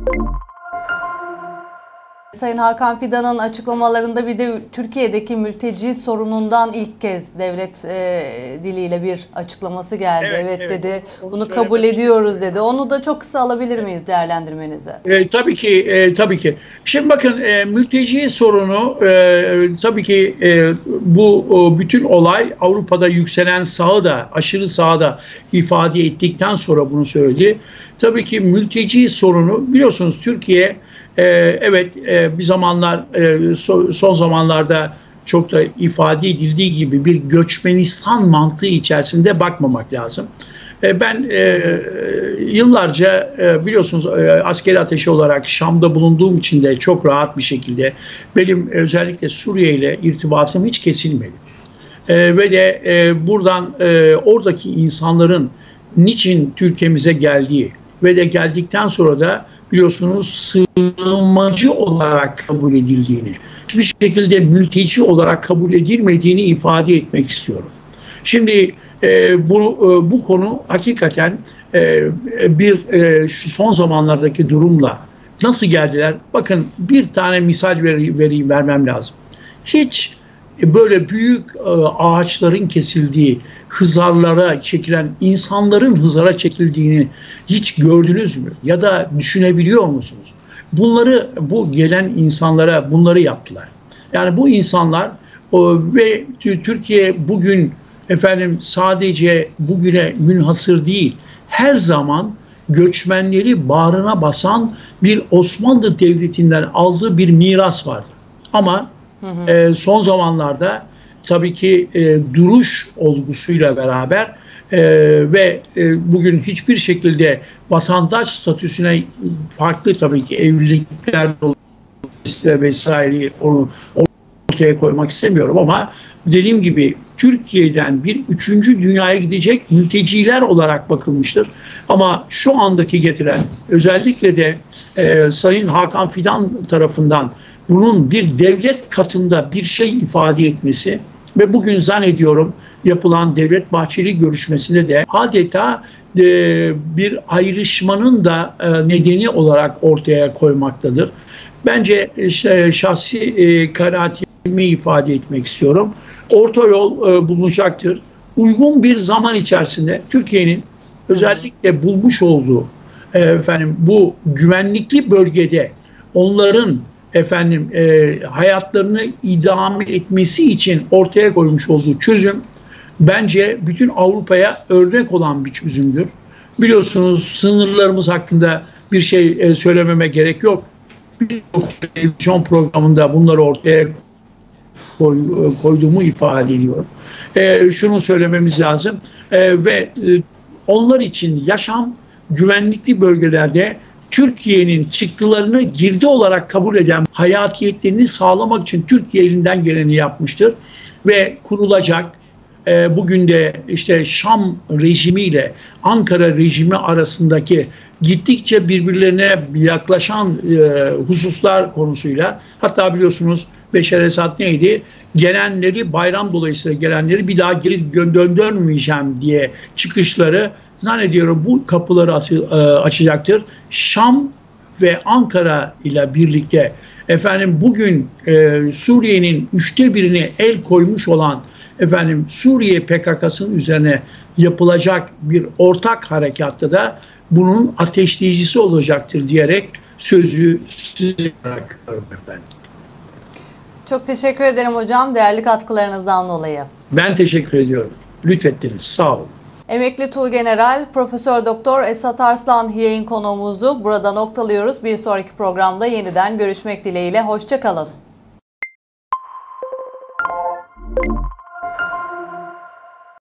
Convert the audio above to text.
Sayın Hakan Fidan'ın açıklamalarında bir de Türkiye'deki mülteci sorunundan ilk kez devlet diliyle bir açıklaması geldi. Evet dedi. Bunu kabul ediyoruz dedi. Onu da çok kısa alabilir miyiz değerlendirmenizi? Tabii ki. Şimdi bakın, mülteci sorunu tabii ki bu bütün olay Avrupa'da yükselen sağı da, aşırı sağı da ifade ettikten sonra bunu söyledi. Tabii ki mülteci sorunu, biliyorsunuz Türkiye evet, bir zamanlar son zamanlarda çok da ifade edildiği gibi bir göçmenistan mantığı içerisinde bakmamak lazım. Ben yıllarca biliyorsunuz askeri ateşi olarak Şam'da bulunduğum için de çok rahat bir şekilde benim özellikle Suriye ile irtibatım hiç kesilmedi. Ve de buradan oradaki insanların niçin Türkiye'mize geldiği ve de geldikten sonra da biliyorsunuz sığınmacı olarak kabul edildiğini, hiçbir şekilde mülteci olarak kabul edilmediğini ifade etmek istiyorum. Şimdi bu konu hakikaten şu son zamanlardaki durumla nasıl geldiler? Bakın, bir tane misal vermem lazım. Hiç böyle büyük ağaçların kesildiği, hızarlara çekilen, insanların hızara çekildiğini hiç gördünüz mü? Ya da düşünebiliyor musunuz? Bu gelen insanlara bunları yaptılar. Yani bu insanlar ve Türkiye bugün sadece bugüne münhasır değil, her zaman göçmenleri bağrına basan bir Osmanlı Devleti'nden aldığı bir miras vardı. Ama son zamanlarda tabii ki duruş olgusuyla beraber ve bugün hiçbir şekilde vatandaş statüsüne farklı, tabii ki evlilikler vesaire onu ortaya koymak istemiyorum, ama dediğim gibi Türkiye'den bir üçüncü dünyaya gidecek mülteciler olarak bakılmıştır. Ama şu andaki getiren, özellikle de Sayın Hakan Fidan tarafından bunun bir devlet katında bir şey ifade etmesi ve bugün zannediyorum yapılan Devlet Bahçeli görüşmesinde de adeta bir ayrışmanın da nedeni olarak ortaya koymaktadır. Bence şahsi kanaatimi ifade etmek istiyorum. Orta yol bulunacaktır. Uygun bir zaman içerisinde Türkiye'nin özellikle bulmuş olduğu bu güvenlikli bölgede onların hayatlarını idame etmesi için ortaya koymuş olduğu çözüm bence bütün Avrupa'ya örnek olan bir çözümdür. Biliyorsunuz sınırlarımız hakkında bir şey söylememe gerek yok. Bir televizyon programında bunları ortaya koyduğumu ifade ediyorum. Şunu söylememiz lazım ve onlar için yaşam güvenlikli bölgelerde Türkiye'nin çıktılarını girdi olarak kabul eden hayatiyetlerini sağlamak için Türkiye elinden geleni yapmıştır ve kurulacak. Bugün de işte Şam rejimiyle Ankara rejimi arasındaki gittikçe birbirlerine yaklaşan hususlar konusuyla, hatta biliyorsunuz Beşar Esad neydi? Gelenleri, bayram dolayısıyla gelenleri bir daha geri döndürmeyeceğim diye çıkışları, zannediyorum bu kapıları açacaktır. Şam ve Ankara ile birlikte bugün Suriye'nin 1/3'ine el koymuş olan Suriye PKK'sının üzerine yapılacak bir ortak harekatta da bunun ateşleyicisi olacaktır diyerek sözü size bırakıyorum efendim. Çok teşekkür ederim hocam, değerli katkılarınızdan dolayı. Ben teşekkür ediyorum. Lütfettiniz. Sağ olun. Emekli Tuğgeneral Profesör Doktor Esat Arslan yayın konuğumuzdu. Burada noktalıyoruz. Bir sonraki programda yeniden görüşmek dileğiyle. Hoşça kalın.